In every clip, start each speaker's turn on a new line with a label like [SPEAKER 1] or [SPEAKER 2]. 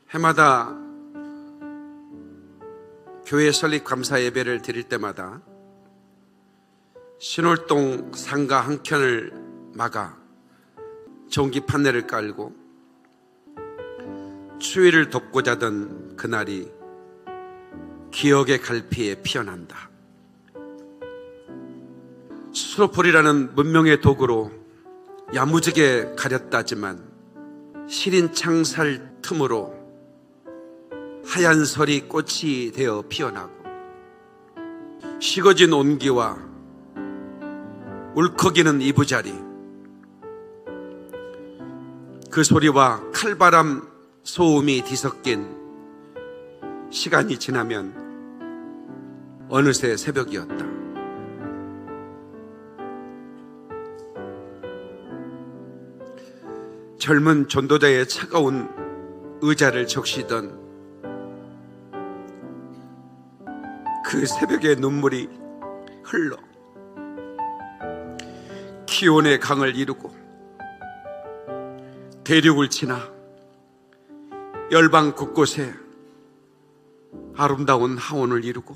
[SPEAKER 1] 해마다 교회 설립 감사 예배를 드릴 때마다 신월동 상가 한 켠을 막아 전기 판넬을 깔고 추위를 덮고 자던 그날이 기억의 갈피에 피어난다. 수로폴이라는 문명의 도구로 야무지게 가렸다지만 시린 창살 틈으로 하얀 설이 꽃이 되어 피어나고 식어진 온기와 울컥이는 이부자리, 그 소리와 칼바람 소음이 뒤섞인 시간이 지나면 어느새 새벽이었다. 젊은 전도자의 차가운 의자를 적시던 그 새벽의 눈물이 흘러 기온의 강을 이루고 대륙을 지나 열방 곳곳에 아름다운 하원을 이루고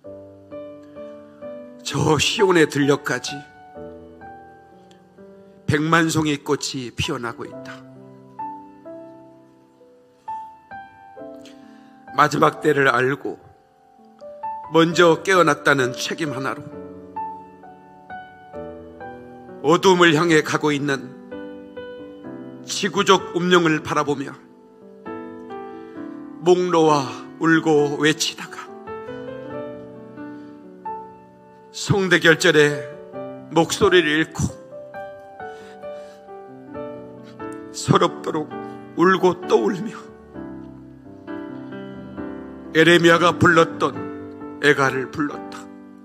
[SPEAKER 1] 저 시온의 들녘까지 백만송이 꽃이 피어나고 있다. 마지막 때를 알고 먼저 깨어났다는 책임 하나로 어둠을 향해 가고 있는 지구적 운명을 바라보며 목 놓아 울고 외치다가 성대결절에 목소리를 잃고 서럽도록 울고 또 울며 에레미야가 불렀던 애가를 불렀다.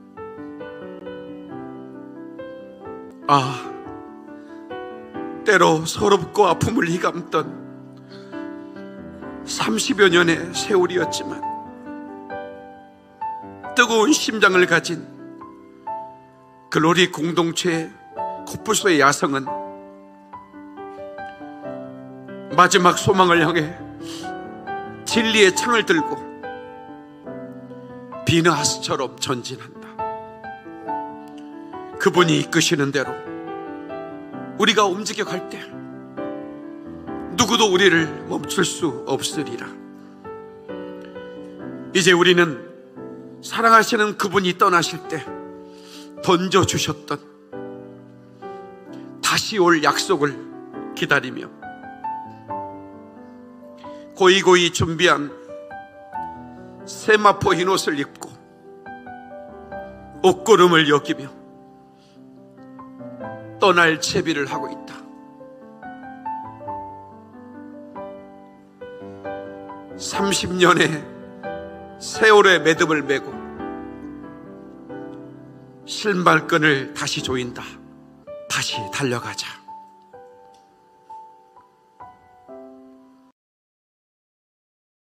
[SPEAKER 1] 아, 때로 서럽고 아픔을 휘감던 30여 년의 세월이었지만 뜨거운 심장을 가진 글로리 공동체의 코뿔소의 야성은 마지막 소망을 향해 진리의 창을 들고 비너하스처럼 전진한다. 그분이 이끄시는 대로 우리가 움직여 갈 때 누구도 우리를 멈출 수 없으리라. 이제 우리는 사랑하시는 그분이 떠나실 때 던져주셨던 다시 올 약속을 기다리며 고이고이 준비한 세마포 흰옷을 입고 옷걸음을 여기며 떠날 채비를 하고 있다. (30년의) 세월의 매듭을 메고 신발끈을 다시 조인다. 다시 달려가자.